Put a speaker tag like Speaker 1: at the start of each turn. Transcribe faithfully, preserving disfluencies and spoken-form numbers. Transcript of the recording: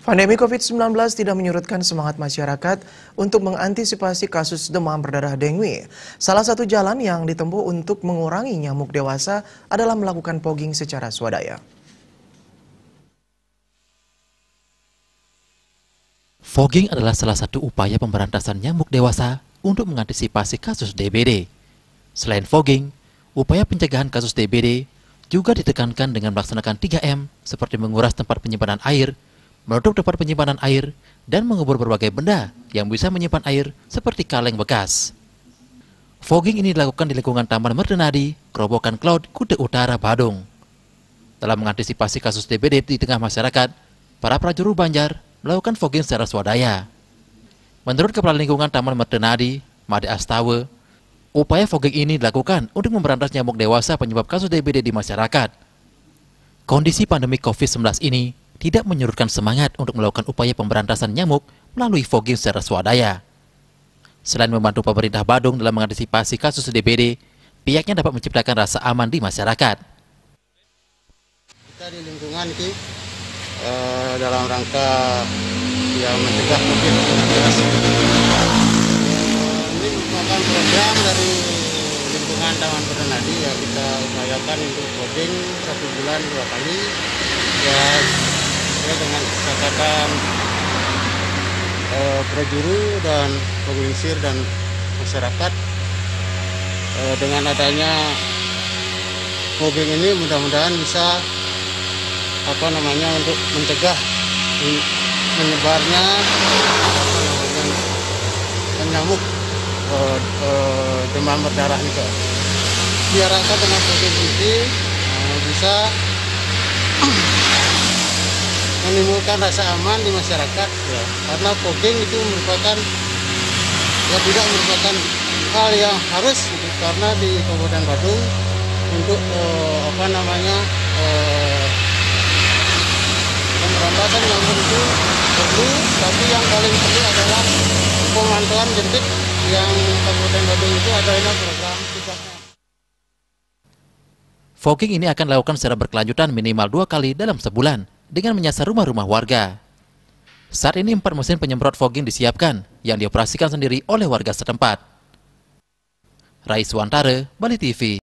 Speaker 1: Pandemi covid sembilan belas tidak menyurutkan semangat masyarakat untuk mengantisipasi kasus demam berdarah dengue. Salah satu jalan yang ditempuh untuk mengurangi nyamuk dewasa adalah melakukan fogging secara swadaya.
Speaker 2: Fogging adalah salah satu upaya pemberantasan nyamuk dewasa untuk mengantisipasi kasus D B D. Selain fogging, upaya pencegahan kasus D B D juga ditekankan dengan melaksanakan tiga M seperti menguras tempat penyimpanan air, menutup tempat penyimpanan air, dan mengubur berbagai benda yang bisa menyimpan air seperti kaleng bekas. Fogging ini dilakukan di lingkungan Taman Merdenadi, Kerobokan Cloud, Kuta Utara, Badung. Dalam mengantisipasi kasus D B D di tengah masyarakat, para prajuru Banjar melakukan fogging secara swadaya. Menurut Kepala Lingkungan Taman Merdenadi, Made Astawa, upaya fogging ini dilakukan untuk memberantas nyamuk dewasa penyebab kasus D B D di masyarakat. Kondisi pandemi covid sembilan belas ini tidak menyurutkan semangat untuk melakukan upaya pemberantasan nyamuk melalui fogging secara swadaya. Selain membantu pemerintah Badung dalam mengantisipasi kasus D B D, pihaknya dapat menciptakan rasa aman di masyarakat.
Speaker 3: Kita di lingkungan ini eh, dalam rangka yang mencegah covid sembilan belas. Ini merupakan program dari lingkungan Taman Merdenadi ya, kita upayakan untuk fogging satu bulan dua kali ya, dengan kesepakatan eh, prajuru dan penglingsir dan masyarakat. Eh, dengan adanya fogging ini mudah-mudahan bisa apa namanya untuk mencegah menyebarnya nyamuk eh, eh, demam berdarah itu. Diharapkan dengan fogging ini eh, bisa menimbulkan rasa aman di masyarakat ya, karena fogging itu merupakan ya tidak merupakan hal yang harus gitu, karena di Kabupaten Badung untuk eh, apa namanya eh, pemberantasan nyamuk itu perlu, tapi yang paling perlu adalah pemantauan jentik yang Kabupaten Badung itu adanya program tugasnya.
Speaker 2: Fogging ini akan dilakukan secara berkelanjutan minimal dua kali dalam sebulan dengan menyasar rumah-rumah warga. Saat ini empat mesin penyemprot fogging disiapkan yang dioperasikan sendiri oleh warga setempat. Rais Wantara, Bali T V.